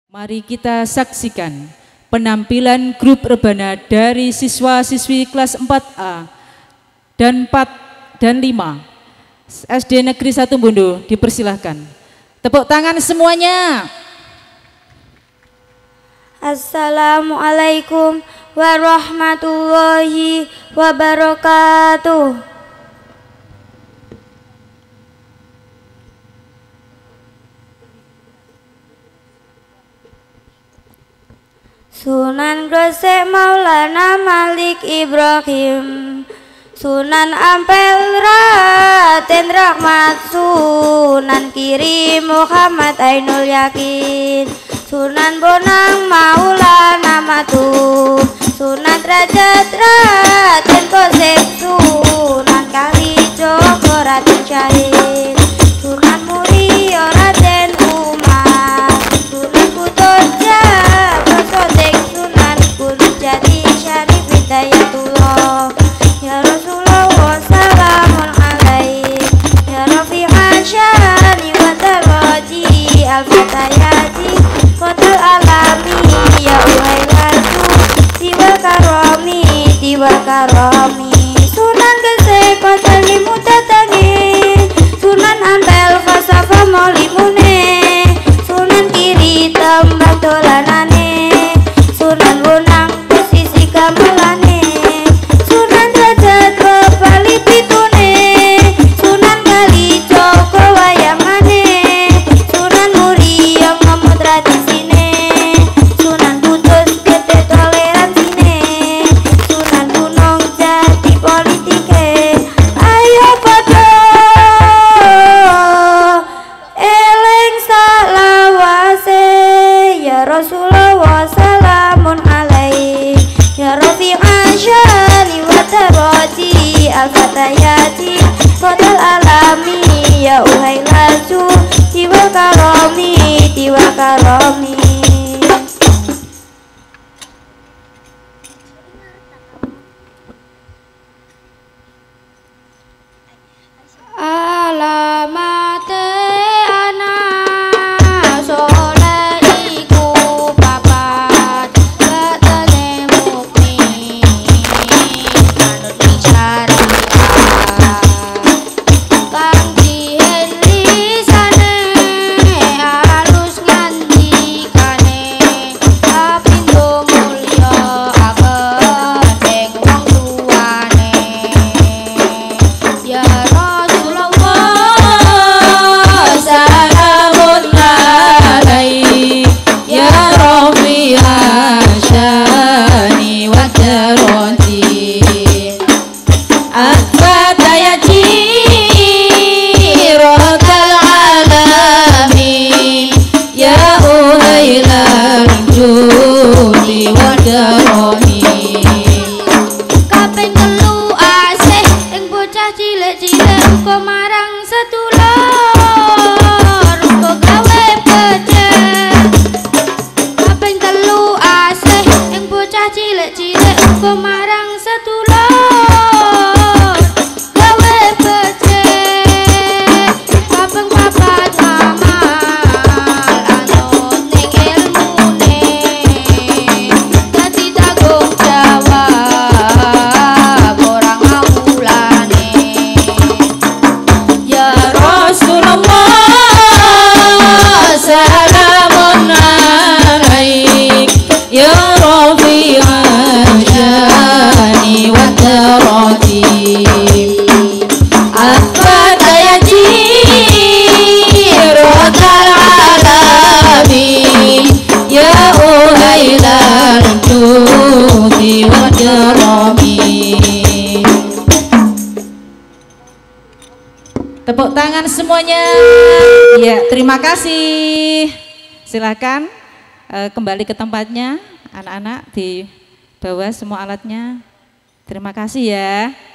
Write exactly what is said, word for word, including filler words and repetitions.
Mari kita saksikan penampilan grup rebana dari siswa-siswi kelas empat A dan empat dan lima S D Negeri satu Bondo. Dipersilahkan. Tepuk tangan semuanya. Assalamualaikum warahmatullahi wabarakatuh. Sunan Gresik Maulana Malik Ibrahim, Sunan Ampel Raden Rahmat, Sunan Kiri Muhammad Ainul Yakin, Sunan Bonang Maulana Matu, Sunan Derajat Raden Kosek, Sunan Kalijogo Raden Syahid, Sunan Muria Raden Umar, Sunan Kutubja Sotek, Sunan Gunung Jati Syarif Hidayatullah. Ya Rasulullah wassalamun alaik, ya Rafi'an syani wa taraji al-fatayati kotal alami, ya uhailatu tiwal karomi tiwal karomi. Sunan Gresik kotal limutatangi, Sunan Ampel fasafa molimune, Sunan Kiri tembak dolanane, Sunan Bonang posisi gamelane, Sunan Derajat bebali pitune, Sunan Kalijogo wayangane, Sunan Muria ngemut tradisine, Sunan Kudus gede toleransine, Sunan Gunung Jati politike. Ayo padha eling salawase, ya Rasulullah wassalamun alaik, ya Rafi'an syani wa taraji al-fatayati kotal alami, ya uhailatu tiwal karomi tiwal karomi. Alamate anak soleh iku papat, ketene mukmin manut syariat, kang dihen lisane halus ngandikane, kapindo mulya agendeng wong tuane. Ya salamun alaik, ya Rafi'an syani wa tarati al-fatayati rotal alamin, ya uhailal judi wa daroni. Kaping telu asih ing bocah cilik-cilik uga marang sedulur uga gawe becik. Kaping telu asih ing bocah cilik-cilik uga marang sedulur gawe becik. Kaping papat amal anut ning ilmune, dadi tanggung jawab ora ngawulane. Ya Rasulullah salamun alaik, ya Rafi'an syani wa tarati al-fatayati rotal alamin, ya uhailal judi wa darami. Tepuk tangan semuanya. Ya, terima kasih. Silakan eh, kembali ke tempatnya, anak-anak di bawah semua alatnya. Terima kasih ya.